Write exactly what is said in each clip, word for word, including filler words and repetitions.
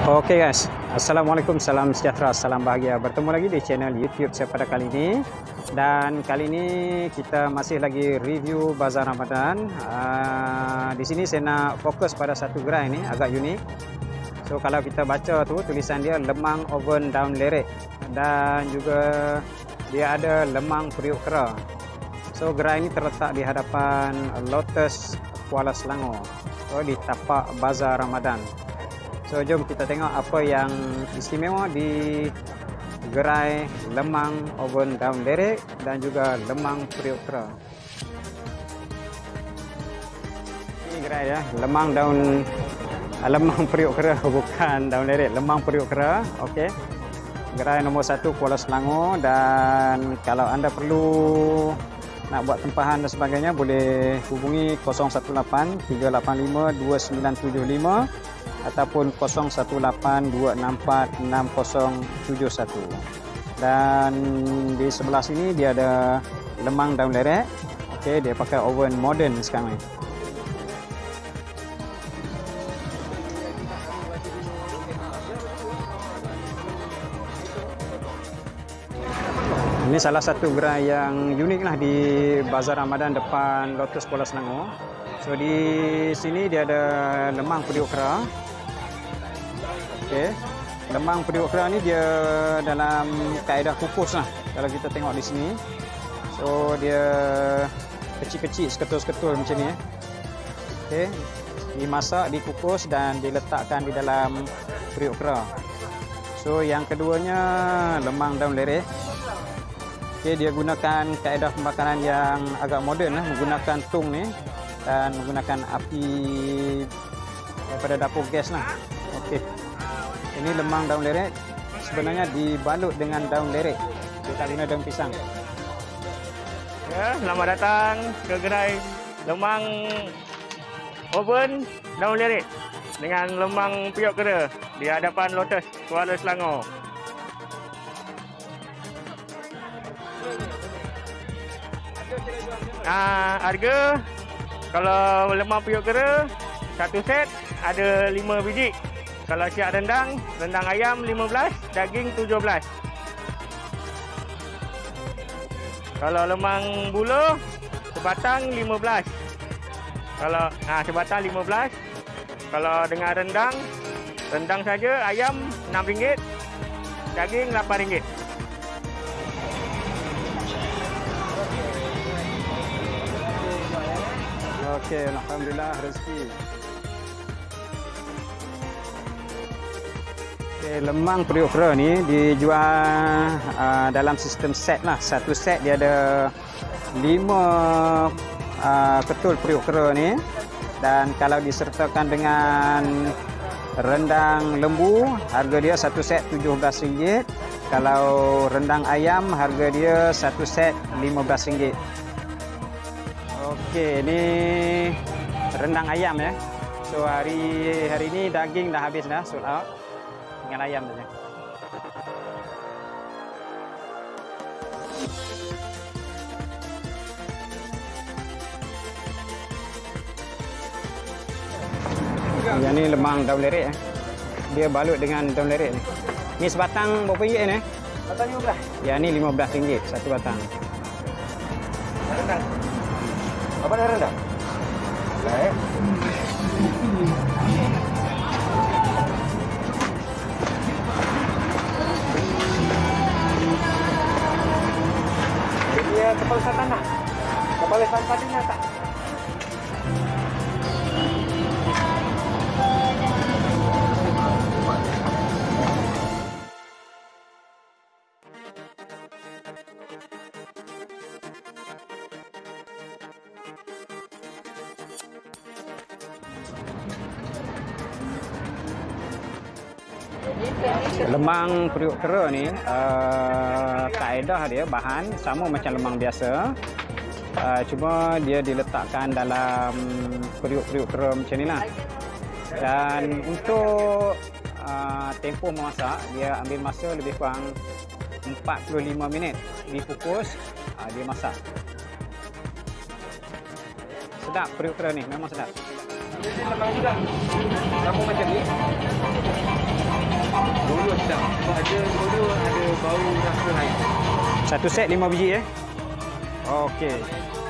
Okey guys, Assalamualaikum, salam sejahtera, salam bahagia. Bertemu lagi di channel YouTube saya pada kali ini. Dan kali ini kita masih lagi review Bazar Ramadan. Uh, di sini saya nak fokus pada satu gerai ini, agak unik. So kalau kita baca tu tulisan dia lemang oven daun lerek, dan juga dia ada lemang periuk kera. So gerai ini terletak di hadapan Lotus Kuala Selangor. So di tapak Bazar Ramadan. So jom kita tengok apa yang istimewa di gerai lemang oven daun lerek dan juga lemang periuk kera. Ini gerai ya, lemang daun lemang periuk kera, bukan daun lerek, lemang periuk kera. Okey. Gerai nombor satu Kuala Selangor, dan kalau anda perlu nak buat tempahan dan sebagainya boleh hubungi kosong satu lapan tiga lapan lima dua sembilan tujuh lima ataupun kosong satu lapan dua enam empat enam kosong tujuh satu. Dan di sebelah sini dia ada lemang daun lerek. Okey, dia pakai oven moden sekarang ni. Ini salah satu gerai yang unik lah di Bazar Ramadan depan Lotus Kuala Selangor. So di sini dia ada lemang periuk kera. Okey, lemang periuk kera ni dia dalam kaedah kukus lah. Kalau kita tengok di sini, so dia kecil-kecil, seketul-seketul macam ni. Okey, dimasak, dikukus dan diletakkan di dalam periuk kera. So yang keduanya lemang daun lerek. Okey, dia gunakan kaedah pembakaran yang agak moden lah, menggunakan tung ni dan menggunakan api daripada dapur gas lah. Okey, ini lemang daun lerek sebenarnya dibalut dengan daun lerek, dia tak guna daun pisang. Ya, selamat datang ke gerai lemang oven daun lerek dengan lemang periuk kera di hadapan Lotus Kuala Selangor. Ah, harga kalau lemang periuk kera satu set ada lima biji. Kalau siap rendang, rendang ayam lima belas, daging tujuh belas. Kalau lemang buluh sebatang lima belas. Kalau ah sebatang lima belas. Kalau dengan rendang, rendang saja ayam enam ringgit, daging lapan ringgit. Okey, alhamdulillah rezeki. Okey, lemang periuk kera ni dijual uh, dalam sistem set lah. Satu set dia ada lima uh, ketul periuk kera ni, dan kalau disertakan dengan rendang lembu, harga dia satu set tujuh belas ringgit. Kalau rendang ayam, harga dia satu set lima belas ringgit. Okey, ini rendang ayam ya. So hari hari ini daging dah habis dah, sold out. Dengan ayam saja. Yang ni lemang daun lerek eh. Dia balut dengan daun lerek ni. Ni sebatang berapa ringgit ni? Batang lima belas. Ya, ni lima belas ringgit satu batang. Rendang. Apa dah rendang? Baik. Dia kepala satan nak? Kepala satan nak tak? Lemang periuk kera ni uh, kaedah dia bahan sama macam lemang biasa, uh, cuma dia diletakkan dalam periuk-periuk kera macam ni lah. Dan untuk uh, tempoh memasak, dia ambil masa lebih kurang empat puluh lima minit dikukus, uh, dia masak. Sedap periuk kera ni, memang sedap. Lemang juga. Kamu macam ni. ada dua ada bau rasa lain. Satu set lima biji eh. Okey.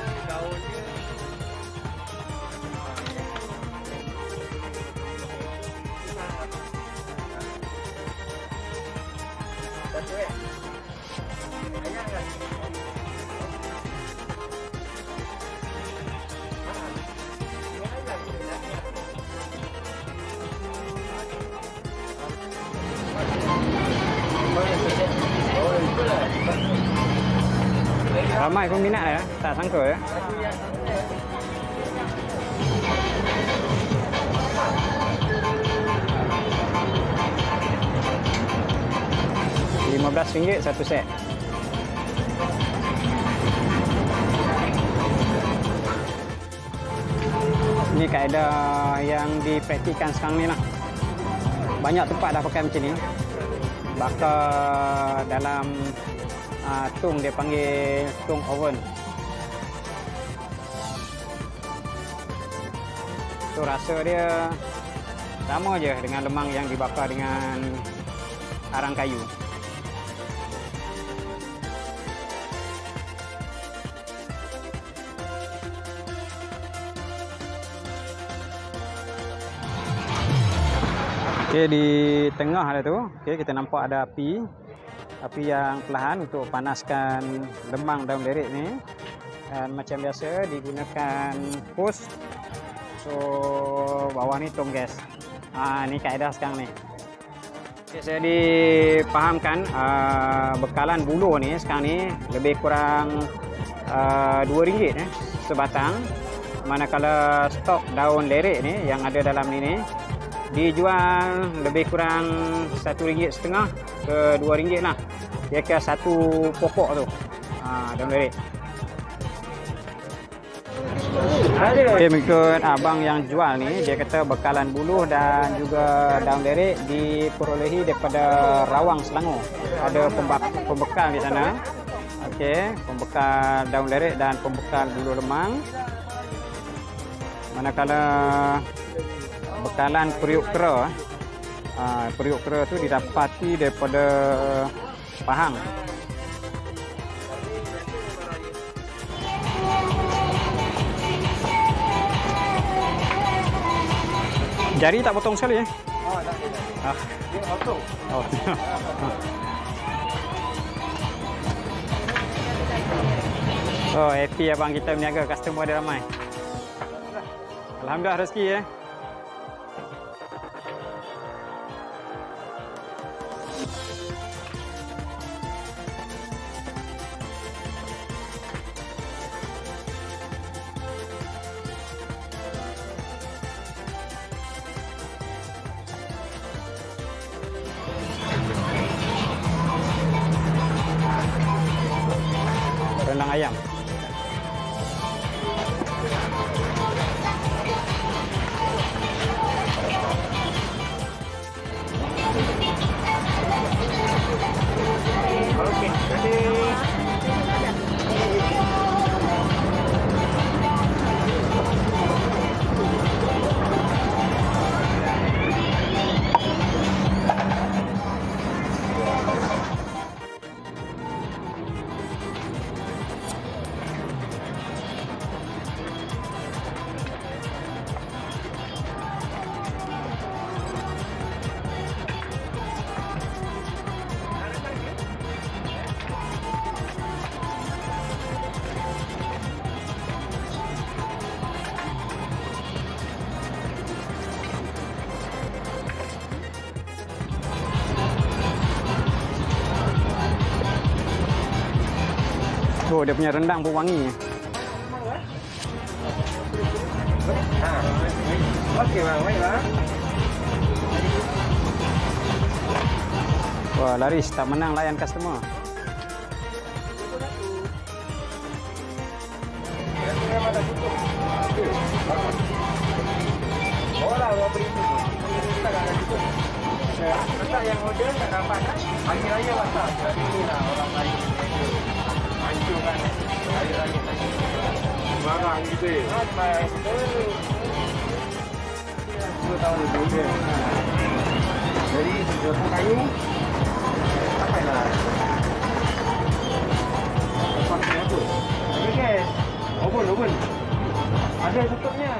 Ramai peminat ya, tak sangka ya. lima belas ringgit satu set. Ini kaedah yang dipraktikkan sekarang ni lah. Banyak tempat dah pakai macam ni. Bakar dalam uh, tung, dia panggil tung oven. So rasa dia sama je dengan lemang yang dibakar dengan arang kayu. Okey, di tengah ada tu, okey, kita nampak ada api. Api yang perlahan untuk panaskan lemang daun lerek ni. Dan macam biasa digunakan hose. So bawah ni tong gas. Ah, ni kaedah sekarang ni. Okay, saya dipahamkan uh, bekalan buluh ni sekarang ni lebih kurang uh, dua ringgit eh, sebatang. Manakala stok daun lerek ni yang ada dalam ni ni dijual lebih kurang satu ringgit setengah ke dua ringgit lah. Dia kira satu pokok tu. Ha, daun lerek. Okay, mengikut abang yang jual ni, dia kata bekalan buluh dan juga daun lerek diperolehi daripada Rawang, Selangor. Ada pembekal di sana. Okey, pembekal daun lerek dan pembekal buluh lemang. Manakala bekalan periuk kera, uh, periuk kera tu didapati daripada Pahang. Jari tak potong sekali eh? Oh, tak ada. Ah. Dia auto. Oh. Oh, happy abang kita berniaga, customer ada ramai. Alhamdulillah rezeki eh. Rendang ayam. Okey, terima Oh, dia punya rendang pun wangi. Okey bang, baik bang. Wah, laris tak menang layan customer. Bola dua beri tu. Tak ada cukup. Tak yang order tak dapat kan? Hari raya masak. Jadi inilah orang lain hancurkan hari raya. Barang gitu. Sampai dua tahun lebih. Jadi jual kayu Paknya tu. Okey guys. Obon, obon. Ada tutupnya.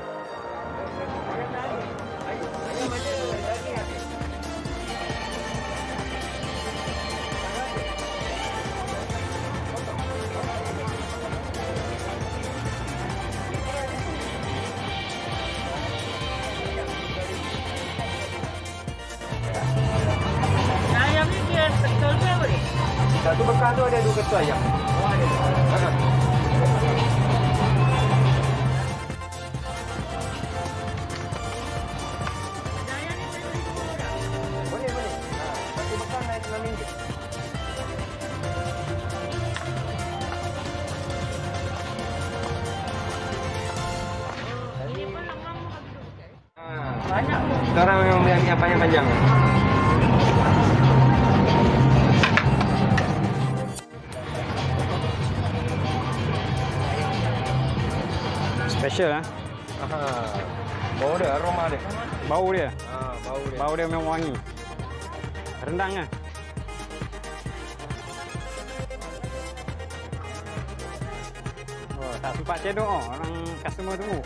Ayam ni dia betul ke apa ni? Satu bekal tu ada dua ketua ayam. Oh, ada. Ada. Boleh, boleh. Ha, satu bekal naik enam ringgit. Banyak pun. Sekarang memang yang yang panjang-panjang. Special ah. Aha. Bau dia, aroma dia. Bau dia. Ha, bau dia. Bau dia memang wangi. Rendang ah. Oh, tak sempat cedok oh, orang customer tunggu.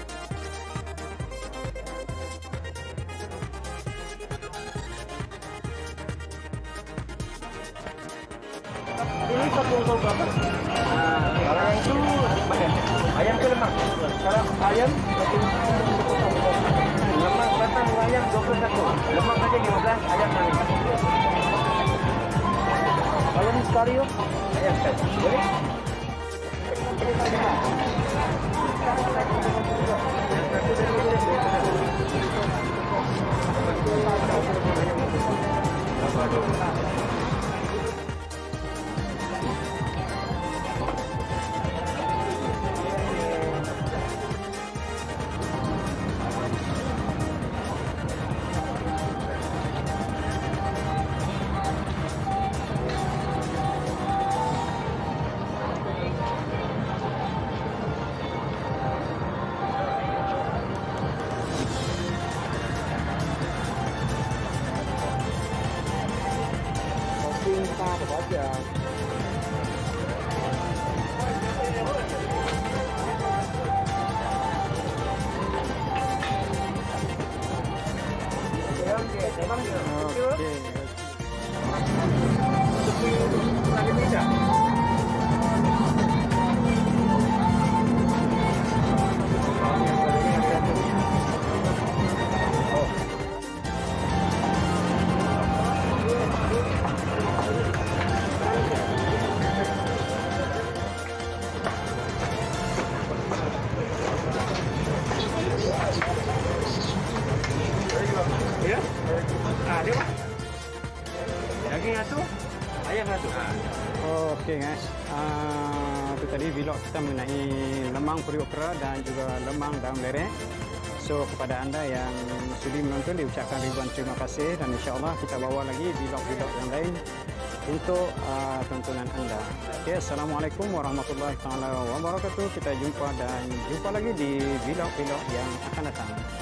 Ini satu kau berapa? Kalau yang itu badan. Ayam ke lemak? Kalau ayam lemak batang ayam dua puluh satu. Lemak saja lima belas, ayam enam. Ayam sekali yuk. Ayam sekali. Boleh? Pha và bỏ chờ. Ya? Ah, dia Pak. Daging satu, ayam satu. Oh, okey guys. Uh, itu tadi vlog kita mengenai lemang periuk kera dan juga lemang daun lereng. So kepada anda yang sudi menonton diucapkan ribuan terima kasih dan insya-Allah kita bawa lagi vlog-vlog yang lain untuk uh, tontonan anda. Okey, assalamualaikum warahmatullahi taala wabarakatuh. Kita jumpa dan jumpa lagi di vlog-vlog yang akan datang.